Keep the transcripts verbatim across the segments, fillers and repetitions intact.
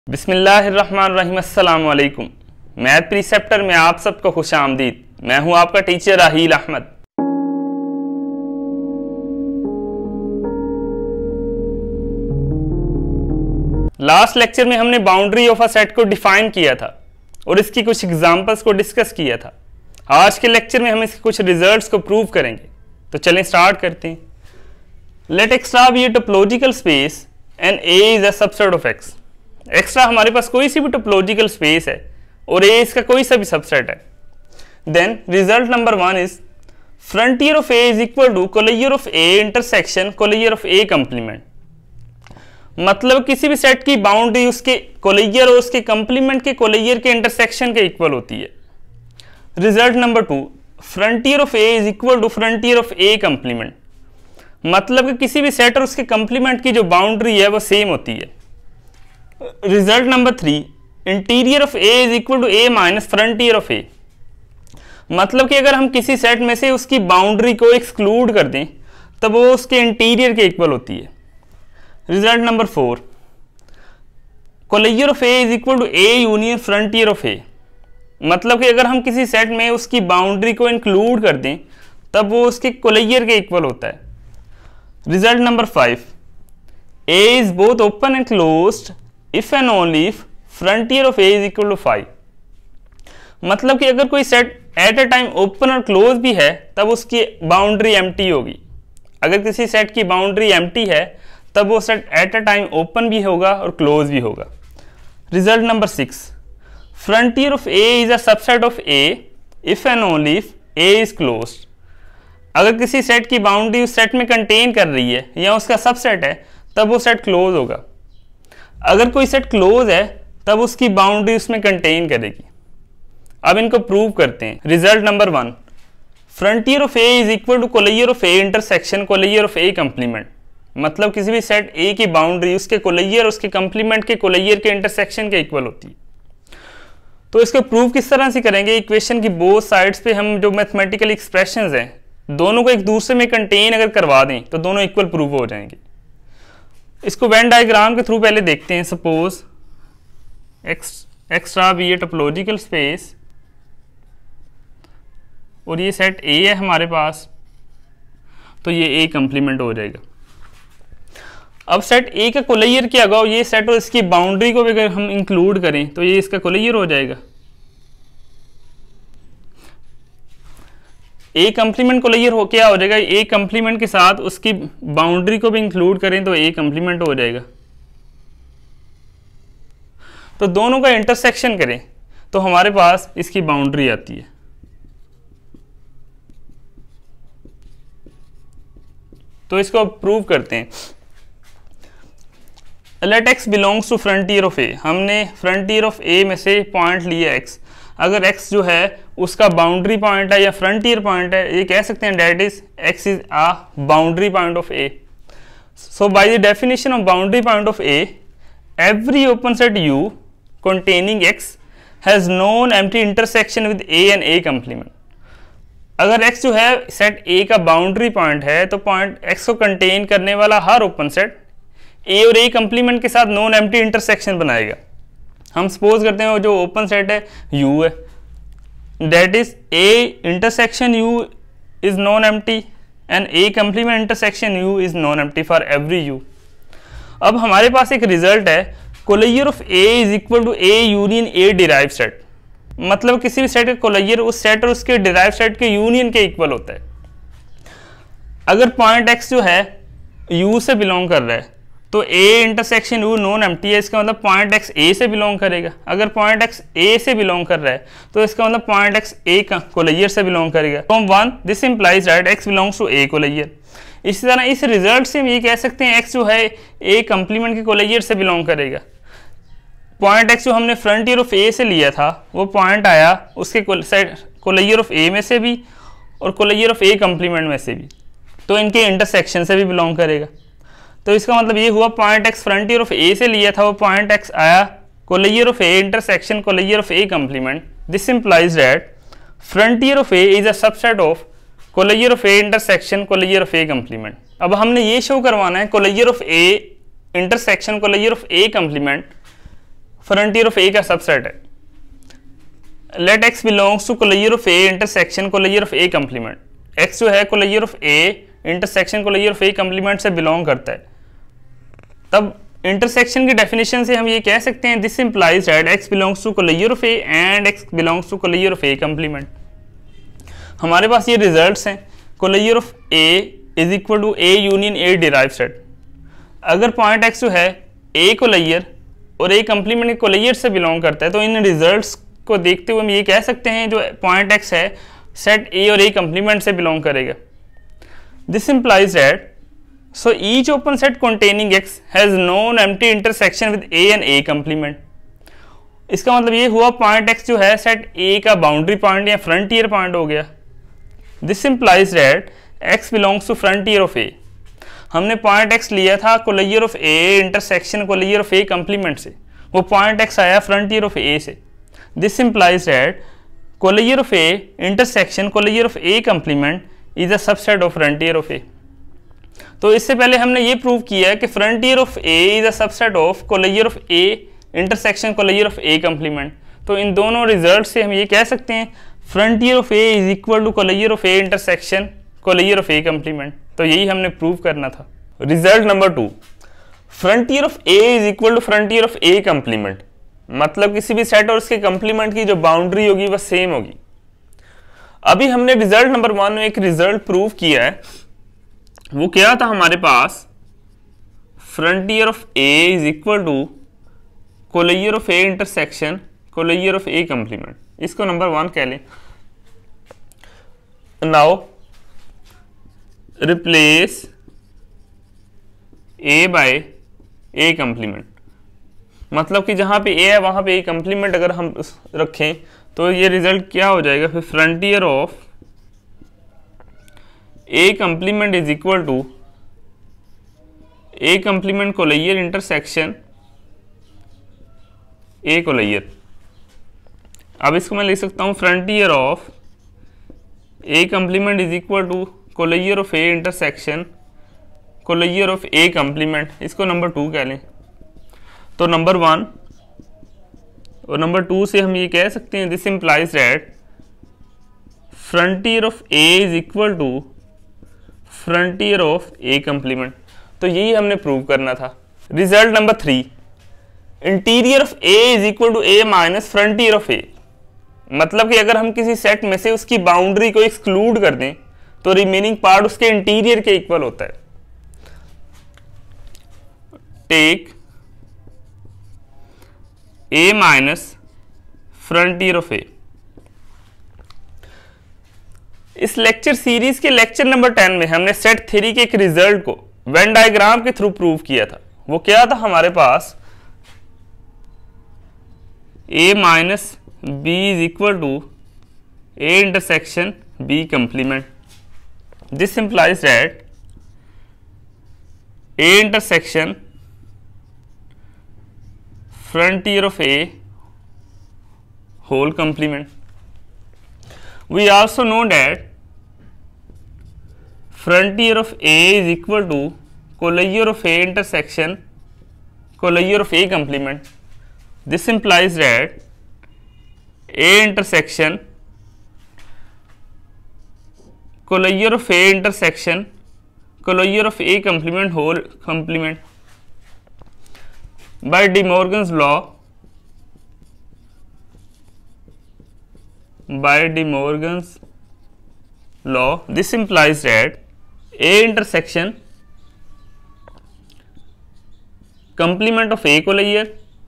बिस्मिल्लाहिर्रहमानिर्रहीम, अस्सलाम वालेकुम। मैथ प्रीसेप्टर में आप सबको खुश आमदीद। मैं हूं आपका teacher Raheel Ahmad. Last lecture में हमने बाउंड्री ऑफ अ सेट को डिफाइन किया था और इसकी कुछ एग्जांपल्स को डिस्कस किया था। आज के लेक्चर में हम इसके कुछ रिजल्ट्स को प्रूव करेंगे। तो चलें स्टार्ट करते हैं। Let extra be a topological space and A is a subset of X. Extra हमारे पास कोई सी भी टोपोलॉजिकल स्पेस है और ए इसका कोई सा भी सबसेट है। Then result number one is frontier of A is equal to closure of A intersection closure of A complement. मतलब किसी भी सेट की बाउंड्री उसके कोलेयर और उसके कंप्लीमेंट के कोलेयर के इंटरसेक्शन के इक्वल होती है। Result number two frontier of A is equal to frontier of A complement. मतलब कि किसी भी सेट और उसके कंप्लीमेंट की जो बाउंड्री है वो सेम होती है। Result number three interior of A is equal to A minus frontier of A. मतलब कि अगर हम किसी सेट में से उसकी बाउंड्री को एक्सक्लूड कर दें तब वो उसके इंटीरियर के इक्वल होती है। Result number four closure of A is equal to A union frontier of A. मतलब कि अगर हम किसी सेट में उसकी बाउंड्री को इंक्लूड कर दें तब वो उसके कोलेयर के इक्वल होता है। Result number five A is both open and closed if and only if frontier of A is equal to five. मतलब कि अगर कोई set at a time open और क्लोज भी है तब उसकी बाउंड्री एम्प्टी होगी। अगर किसी सेट की बाउंड्री एम्प्टी है तब वो set at a time open भी होगा और क्लोज भी होगा। Result number six frontier of A is a subset of A if and only if A is closed. अगर किसी सेट की बाउंड्री उस सेट में कंटेन कर रही है या उसका सबसेट है तब वो सेट क्लोज होगा। अगर कोई सेट क्लोज है तब उसकी बाउंड्री उसमें कंटेन करेगी। अब इनको प्रूव करते हैं। Result number one frontier of A is equal to closure of A intersection closure of A complement. मतलब किसी भी सेट ए की बाउंड्री उसके कोलेयर उसके कंप्लीमेंट के कोलेयर के इंटरसेक्शन के इक्वल होती है। तो इसको प्रूव किस तरह से करेंगे? इक्वेशन की बोथ साइड्स पे हम जो मैथमेटिकल एक्सप्रेशंस हैं दोनों को एक दूसरे में कंटेन अगर करवा दें तो दोनों इक्वल प्रूव हो जाएंगे। इसको वेन डायग्राम के थ्रू पहले देखते हैं। Suppose X extra be a topological space और ये सेट ए है हमारे पास, तो ये ए कंप्लीमेंट हो जाएगा। अब सेट ए का कोलेयर क्या होगा? ये सेट और इसकी बाउंड्री को भी अगर हम इंक्लूड करें तो ये इसका कोलेयर हो जाएगा। ए कंप्लीमेंट कोलेयर हो क्या हो जाएगा? ए कंप्लीमेंट के साथ उसकी बाउंड्री को भी इंक्लूड करें तो ए कंप्लीमेंट हो जाएगा। तो दोनों का इंटरसेक्शन करें तो हमारे पास इसकी बाउंड्री आती है। तो इसको प्रूव करते हैं। Let X belongs to frontier of A. हमने फ्रंटियर ऑफ ए में से पॉइंट लिया एक्स। अगर x जो है उसका बाउंड्री पॉइंट है या फ्रंटियर पॉइंट है, ये कह सकते हैं डेट इज x इज a boundary point of a। So by the definition of boundary point of a, every open set u containing x has known empty intersection with a and a complement। अगर x जो है set a का boundary point है तो point x को contain करने वाला हर ओपन सेट a और a कंप्लीमेंट के साथ नॉन एम्प्टी इंटरसेक्शन बनाएगा। हम सपोज करते हैं वो जो ओपन सेट है U है, that is A intersection U is non empty and A complement intersection U is non empty for every U। अब हमारे पास एक रिजल्ट है closure of A is equal to A union A derive set. मतलब किसी भी set का कोलेयर उस सेट और उसके डिराइव सेट के यूनियन के इक्वल होता है। अगर पॉइंट X जो है U से बिलोंग कर रहा है तो A intersection U non empty है, इसका मतलब पॉइंट X A से बिलोंग करेगा। अगर पॉइंट X A से बिलोंग कर रहा है तो इसका मतलब पॉइंट X A का कोलेयर से बिलोंग करेगा। From one this implies that X belongs to A closure. इसी तरह इस रिजल्ट से हम ये कह सकते हैं X जो है A कंप्लीमेंट के कोलेयर से बिलोंग करेगा। पॉइंट X जो हमने फ्रंटियर ऑफ A से लिया था वो पॉइंट आया उसके कोलेयर ऑफ A में से भी और कोलेयर ऑफ A कंप्लीमेंट में से भी, तो इनके इंटरसेक्शन से भी बिलोंग करेगा। तो इसका मतलब ये हुआ point x frontier of a से लिया था वो पॉइंट x आया closure of a intersection closure of a complement. This implies that frontier of a is a subset of closure of a intersection closure of a complement. अब हमने ये show करवाना है closure of a intersection closure of a complement frontier of A का subset है। Let X belongs to closure of A intersection closure of A complement. X जो है closure of A intersection closure of A complement से belong करता है। तब intersection की definition से हम ये कह सकते हैं this implies that X belongs to closure of A and X belongs to closure of A complement. हमारे पास ये रिजल्ट्स हैं। Closure of A is equal to A union A derive set. अगर पॉइंट एक्स जो है ए कोलेयर और A complement कोलेयर से belong करता है तो इन रिजल्ट्स को देखते हुए हम ये कह सकते हैं जो पॉइंट एक्स है सेट ए और ए कंप्लीमेंट से बिलोंग करेगा। This implies that so each open set containing x has known empty intersection with a and a complement। इसका मतलब ये हुआ पॉइंट x जो है सेट a का बाउंड्री पॉइंट या फ्रंटियर पॉइंट हो गया। This implies that x belongs to frontier of a। हमने पॉइंट x लिया था closure of a intersection closure of a complement से, वो पॉइंट x आया फ्रंटियर ऑफ a से। This implies that closure of a intersection closure of a complement is a subset of frontier of a। तो इससे पहले हमने ये prove किया कि frontier of A is a subset of closure of A intersection closure of A complement. तो इन दोनों रिजल्ट से हम ये कह सकते हैं frontier of A is equal to closure of A intersection closure of A complement. तो यही हमने प्रूव करना था। Result number two, frontier of A is equal to frontier of A complement. मतलब किसी भी सेट और उसके कंप्लीमेंट की जो बाउंड्री होगी वह सेम होगी। अभी हमने रिजल्ट नंबर वन में एक रिजल्ट प्रूव किया है। वो क्या था हमारे पास, frontier of A is equal to closure of A intersection closure of A complement. इसको नंबर वन कह लें। Now replace A by A complement. मतलब कि जहां पे ए है वहां पे ए कंप्लीमेंट अगर हम रखें तो ये रिजल्ट क्या हो जाएगा फिर, frontier of A complement is equal to A complement closure intersection A closure. अब इसको मैं लिख सकता हूं frontier of A complement is equal to closure of A intersection closure of A complement. इसको नंबर टू कह लें। तो नंबर वन और नंबर टू से हम ये कह सकते हैं this implies that frontier of A is equal to frontier of A complement. तो यही हमने प्रूव करना था। Result number three, interior of A is equal to A minus frontier of A. मतलब कि अगर हम किसी सेट में से उसकी बाउंड्री को एक्सक्लूड कर दें तो रिमेनिंग पार्ट उसके इंटीरियर के इक्वल होता है। Take A minus frontier of A. इस लेक्चर सीरीज के लेक्चर नंबर टेन में हमने सेट थ्योरी के एक रिजल्ट को वेन डायग्राम के थ्रू प्रूव किया था। वो क्या था हमारे पास, A minus B is equal to A intersection B complement. This implies that A intersection frontier of A whole complement. We also know that frontier of A is equal to collier of A intersection collier of A complement. This implies that A intersection collier of A intersection collier of A complement whole complement. By De Morgan's law by De Morgan's law, this implies that A intersection complement of A collier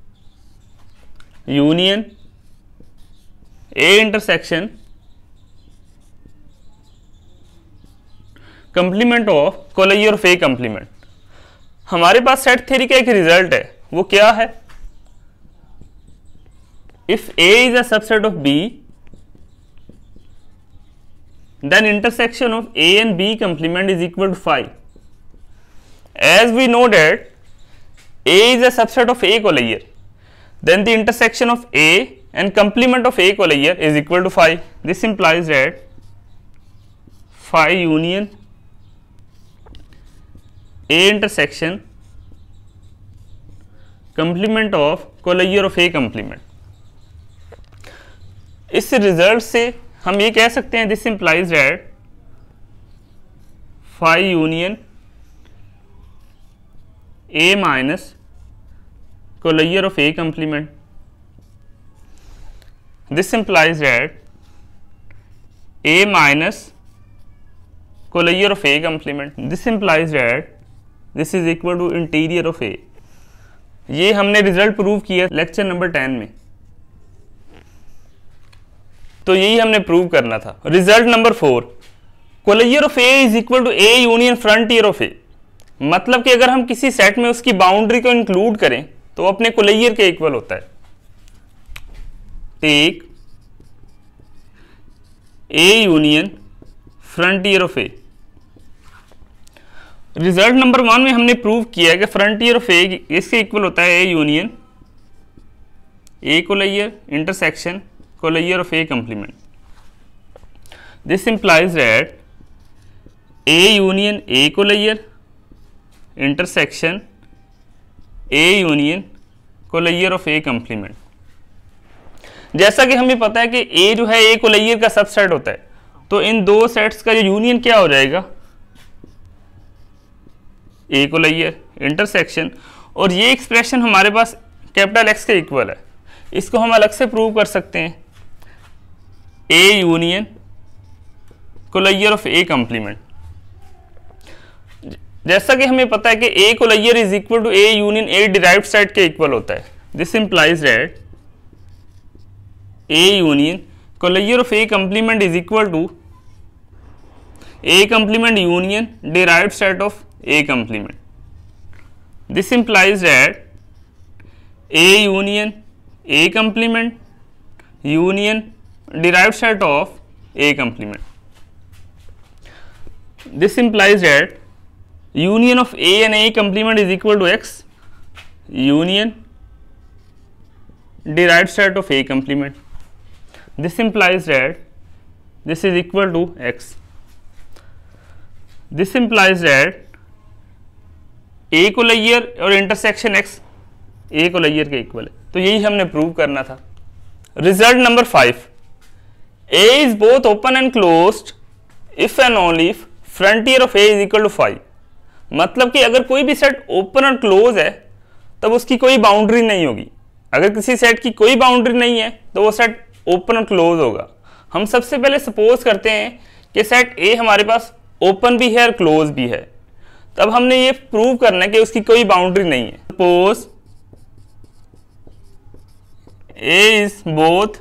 union A intersection complement of collier of A complement. हमारे पास set theory का एक result है, वो क्या है, if A is a subset of B then intersection of A and B complement is equal to phi. As we know that A is a subset of A collier, then the intersection of A and complement of A collier is equal to phi. This implies that phi union A intersection complement of closure of A complement. इस result से हम ये कह सकते हैं this implies that phi union A minus closure of A complement. This implies that A minus collier of A complement. This implies that this is equal to interior of A. ये हमने result prove किया lecture number ten में, तो यही हमने prove करना था। Result number four, closure of A is equal to A union frontier of A। मतलब कि अगर हम किसी सेट में उसकी बाउंड्री को इंक्लूड करें तो अपने कोलाइयर के इक्वल होता है। Take A union frontier of A। Result number one में हमने प्रूव किया है कि फ्रंटियर ऑफ A इसके इक्वल होता है A union A closure intersection closure of A complement. This implies that A union A closure intersection A union closure of A complement. जैसा कि हमें पता है कि A जो है A कोलाइयर का सबसेट होता है, तो इन दो सेट्स का जो यूनियन क्या हो जाएगा, A कोलाइयर इंटरसेक्शन, और ये एक्सप्रेशन हमारे पास कैपिटल X के इक्वल है। इसको हम अलग से प्रूव कर सकते हैं, A union closure of A complement. जैसा कि हमें पता है कि A closure is equal to A union A derived set के इक्वल होता है। This implies that A union collier of A complement is equal to A complement union derived set of A complement. This implies that A union A complement union derived set of A complement. This implies that union of A and A complement is equal to X union derived set of A complement. This implies that this is equal to X. This implies that A closure और intersection X A कोलाइयर के इक्वल है, तो यही हमने prove करना था। Result number five, A is both open and closed if and only if frontier of A is equal to phi. मतलब कि अगर कोई भी सेट ओपन और क्लोज है तब उसकी कोई बाउंड्री नहीं होगी। अगर किसी सेट की कोई बाउंड्री नहीं है तो वो सेट ओपन और क्लोज होगा। हम सबसे पहले सपोज करते हैं कि सेट ए हमारे पास ओपन भी है और क्लोज भी है, तब हमने ये प्रूव करना है कि उसकी कोई बाउंड्री नहीं है। Suppose A is both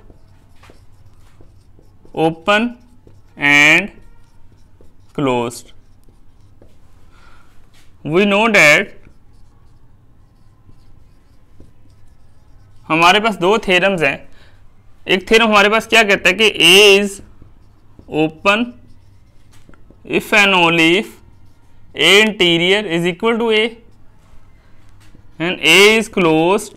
open and closed. We know that हमारे पास दो थ्योरम्स हैं। एक थ्योरम हमारे पास क्या कहता है कि A is open if and only if A interior is equal to A and A is closed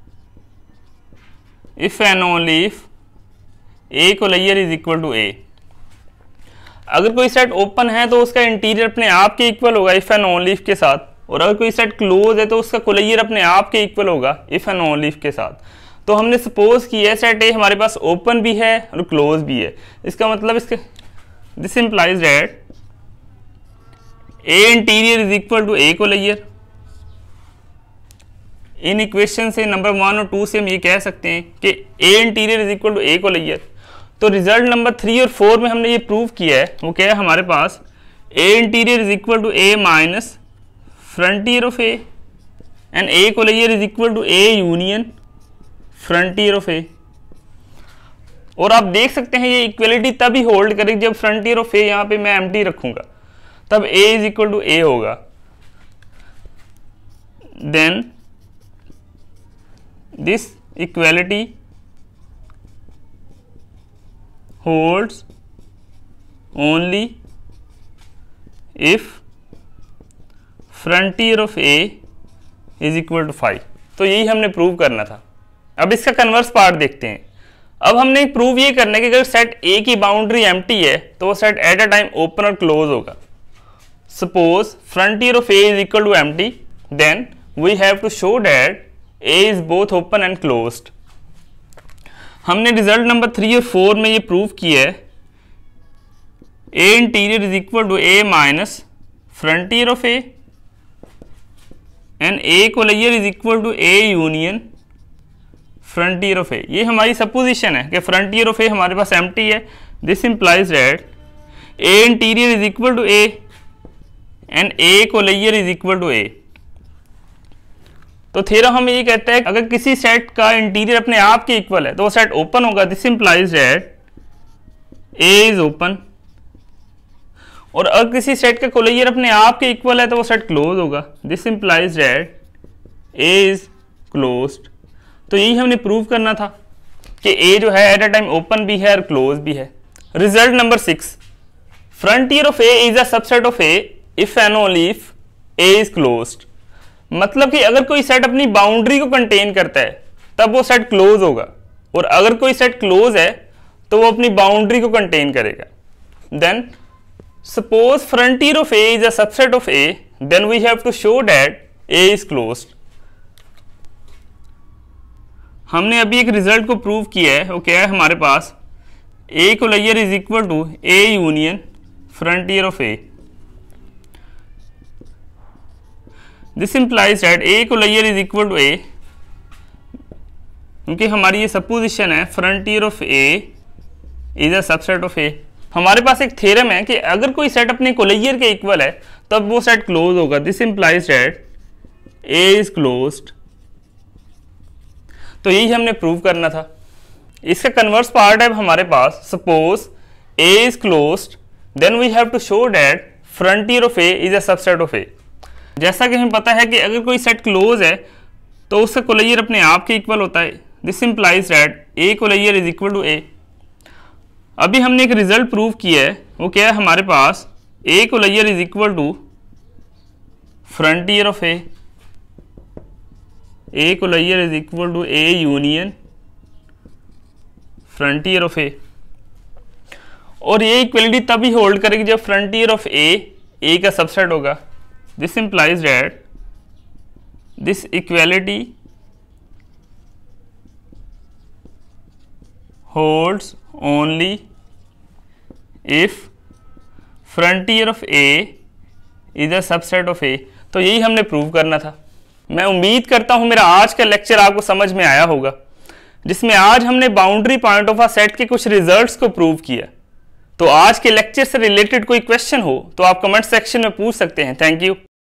if and only if A closure is equal to A। अगर कोई सेट ओपन है तो उसका इंटीरियर अपने आप के इक्वल होगा if and only if के साथ, और अगर कोई सेट क्लोज है तो उसका कोलाइयर अपने आप के इक्वल होगा इफ एंड ओनली इफ के साथ। तो हमने सपोज किया है सेट ए हमारे पास ओपन भी है और क्लोज भी है। इसका मतलब इसके this implies that A interior is equal to A closure. इन इक्वेशन से नंबर वन और टू से हम ये कह सकते हैं कि A interior is equal to A closure. तो रिजल्ट नंबर थ्री और फोर में हमने ये प्रूव किया है, वो क्या है हमारे पास A interior is equal to A minus frontier of A and A closure is equal to A union frontier of A. और आप देख सकते हैं ये इक्वलिटी तभी होल्ड करेगी जब फ्रंटियर ऑफ ए यहाँ पे मैं एम्प्टी रखूंगा, तब A is equal to A होगा। Then this equality holds only if frontier of A is equal to phi. तो यही हमने प्रूव करना था। अब इसका कन्वर्स पार्ट देखते हैं। अब हमने प्रूव ये करना है कि अगर सेट ए की बाउंड्री एम्प्टी है तो वो set at a time open और क्लोज होगा। Suppose frontier of A is equal to empty, then we have to show that A is both open and closed. हमने रिजल्ट नंबर थ्री और four में ये prove किया है A interior is equal to A minus frontier of A and A closure is equal to A union frontier of A. ये हमारी supposition है कि फ्रंटियर ऑफ ए हमारे पास एम्प्टी है। This implies that A interior is equal to A and A closure is equal to A. तो theorem हमें ये कहता है अगर किसी सेट का इंटीरियर अपने आप के इक्वल है तो वो सेट ओपन होगा। This implies that A is open, और अगर किसी सेट का कोलेयर अपने आप के इक्वल है तो वो सेट क्लोज होगा। This implies that A is closed. तो यही हमने प्रूव करना था कि ए जो है एट अ टाइम ओपन भी है और क्लोज भी है। Result number six, frontier of A is a subset of A if and only if A is closed. मतलब कि अगर कोई सेट अपनी बाउंड्री को कंटेन करता है तब वो सेट क्लोज होगा, और अगर कोई सेट क्लोज है तो वो अपनी बाउंड्री को कंटेन करेगा। Then suppose frontier of A is a subset of A, then we have to show that A is closed. हमने अभी एक रिजल्ट को प्रूव किया है, वो क्या है हमारे पास A closure is equal to A union frontier of A. This implies that A closure is equal to A, क्योंकि हमारी ये सपोजिशन है frontier of A is a subset of A. हमारे पास एक थ्योरम है कि अगर कोई सेट अपने कोलेयर के इक्वल है तब वो सेट क्लोज होगा। This implies that A is closed. तो यही हमने प्रूव करना था। इसका कन्वर्स पार्ट है हमारे पास, suppose A is closed then we have to show that frontier of A is a subset of A. जैसा कि हमें पता है कि अगर कोई सेट क्लोज है तो उसका कोलेयर अपने आप के इक्वल होता है। This implies that A closure is equal to A. अभी हमने एक रिजल्ट प्रूव किया है, वो क्या है हमारे पास A closure is equal to frontier of A, A closure is equal to A union frontier of A. और ये इक्वलिटी तभी होल्ड करेगी जब फ्रंटियर ऑफ ए ए का सबसेट होगा। This implies that this equality holds only if frontier of A is a subset of A. तो यही हमने प्रूव करना था। मैं उम्मीद करता हूं मेरा आज का लेक्चर आपको समझ में आया होगा, जिसमें आज हमने boundary point of a set के कुछ रिजल्ट्स को प्रूव किया। तो आज के लेक्चर से रिलेटेड कोई क्वेश्चन हो तो आप कमेंट सेक्शन में पूछ सकते हैं। Thank you.